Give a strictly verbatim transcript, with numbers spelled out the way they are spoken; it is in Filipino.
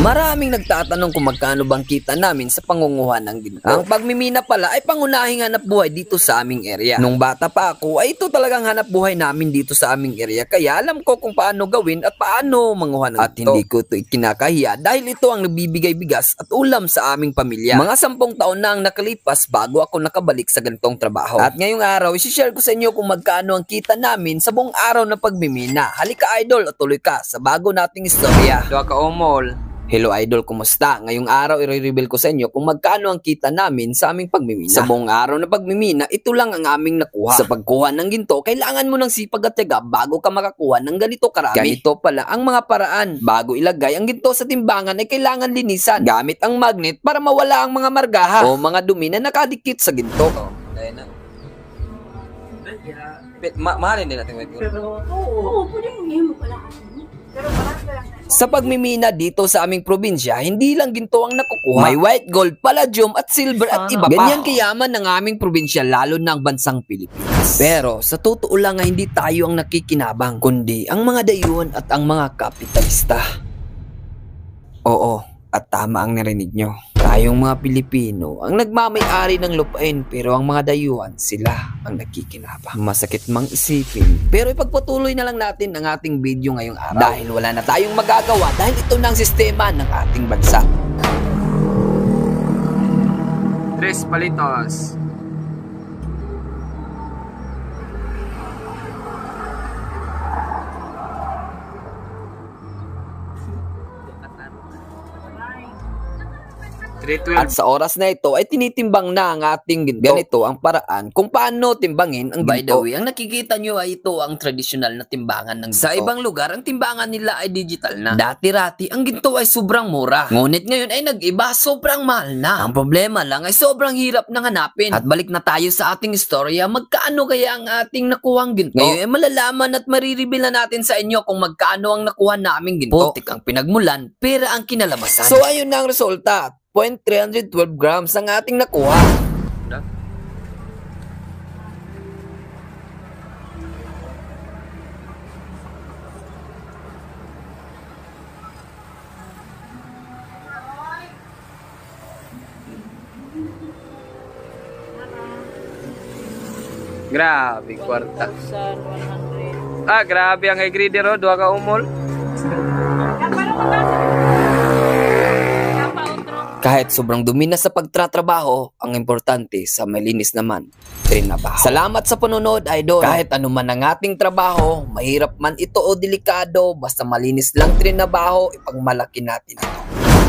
Maraming nagtatanong kung magkano bang kita namin sa pangunguha ng ginto. Ang pagmimina pala ay pangunahing hanap buhay dito sa aming area. Nung bata pa ako ay ito talagang hanap buhay namin dito sa aming area, kaya alam ko kung paano gawin at paano manguha ng ginto. At hindi ko ito ikinakahiya dahil ito ang nagbibigay bigas at ulam sa aming pamilya. Mga sampung taon na ang nakalipas bago ako nakabalik sa ganitong trabaho. At ngayong araw, isi-share ko sa inyo kung magkano ang kita namin sa buong araw na pagmimina. Halika idol at tuloy ka sa bago nating istorya. Dua ka umol. Hello idol, kumusta? Ngayong araw i-reveal ko sa inyo kung magkano ang kita namin sa aming pagmimina. Sa buong araw na pagmimina, ito lang ang aming nakuha. Sa pagkuha ng ginto, kailangan mo ng sipag at tiyaga bago ka makakuha ng ganito karami. Ganito pala ang mga paraan. Bago ilagay ang ginto sa timbangan ay kailangan linisan gamit ang magnet para mawala ang mga margaha o mga dumi na nakadikit sa ginto. Oh, dahil na. Ma mahalin din natin ito. Pero, oo, pwede mo ngayon mo pala. Pero marami lang. Sa pagmimina dito sa aming probinsya, hindi lang ginto ang nakukuha. May white gold, palladium at silver at iba pa. Ganyan kayaman ng aming probinsya, lalo na ang bansang Pilipinas. Pero sa totoo lang ay hindi tayo ang nakikinabang, kundi ang mga dayuhan at ang mga kapitalista. Oo, at tama ang narinig nyo. Tayong mga Pilipino ang nagmamay-ari ng lupain, pero ang mga dayuhan sila ang nagkikinabang. Masakit mang isipin, pero ipagpatuloy na lang natin ang ating video ngayong araw. Dahil wala na tayong magagawa dahil ito na ang sistema ng ating bansa. Tres palitos. At sa oras na ito ay tinitimbang na ang ating ginto. Ganito ang paraan kung paano timbangin ang ginto. By the way, ang nakikita nyo ay ito ang tradisyonal na timbangan ng ginto. Sa ibang lugar, ang timbangan nila ay digital na. Dati-rati, ang ginto ay sobrang mura. Ngunit ngayon ay nag-iba, sobrang mahal na. Ang problema lang ay sobrang hirap nang hanapin. At balik na tayo sa ating istorya, magkaano kaya ang ating nakuhang ginto? Ngayon ay malalaman at marireveal na natin sa inyo kung magkaano ang nakuha naming ginto. Putik ang pinagmulan, pera ang kinalabasan. So ayun na ang resulta. zero point three one two grams ang ating nakuha. Grabe, kwarta. Ah, grabe ang i-greeder o, dua ka umol. Kahit sobrang dumi na sa pagtratrabaho, ang importante sa malinis naman, trinabaho. Salamat sa panonood, idol. Kahit ano man ang ating trabaho, mahirap man ito o delikado, basta malinis lang trinabaho, ipagmalaki natin ito.